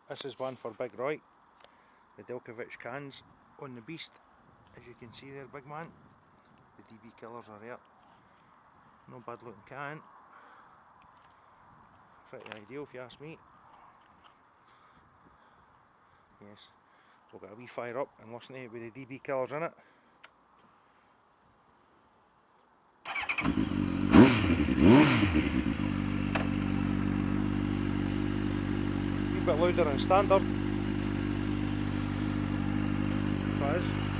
This is one for Big Roy, the Delkovich cans on the beast, as you can see there, big man. The DB killers are there. No bad looking can. Pretty ideal if you ask me. Yes, we'll get a wee fire up and listen to it with the DB killers in it. A wee bit louder than standard. That is.